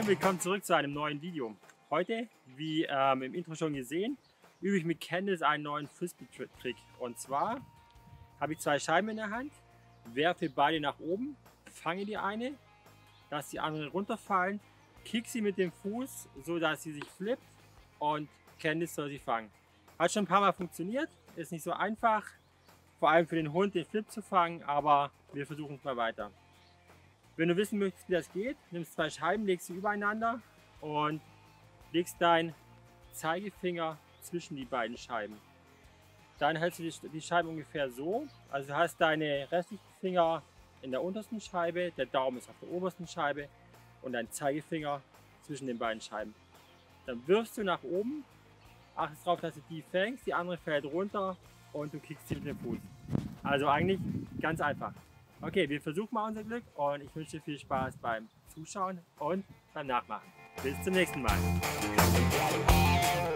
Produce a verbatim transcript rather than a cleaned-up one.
und willkommen zurück zu einem neuen Video. Heute, wie ähm, im Intro schon gesehen, übe ich mit Candice einen neuen Frisbee-Trick. Und zwar habe ich zwei Scheiben in der Hand, werfe beide nach oben, fange die eine, lasse die andere runterfallen, kick sie mit dem Fuß, so dass sie sich flippt und Candice soll sie fangen. Hat schon ein paar Mal funktioniert, ist nicht so einfach, vor allem für den Hund den Flip zu fangen, aber wir versuchen es mal weiter. Wenn du wissen möchtest, wie das geht, nimmst zwei Scheiben, legst sie übereinander und legst deinen Zeigefinger zwischen die beiden Scheiben. Dann hältst du die Scheibe ungefähr so, also du hast deine restlichen Finger in der untersten Scheibe, der Daumen ist auf der obersten Scheibe und dein Zeigefinger zwischen den beiden Scheiben. Dann wirfst du nach oben, achtest darauf, dass du die fängst, die andere fällt runter und du kickst sie mit dem Fuß. Also eigentlich ganz einfach. Okay, wir versuchen mal unser Glück und ich wünsche dir viel Spaß beim Zuschauen und beim Nachmachen. Bis zum nächsten Mal.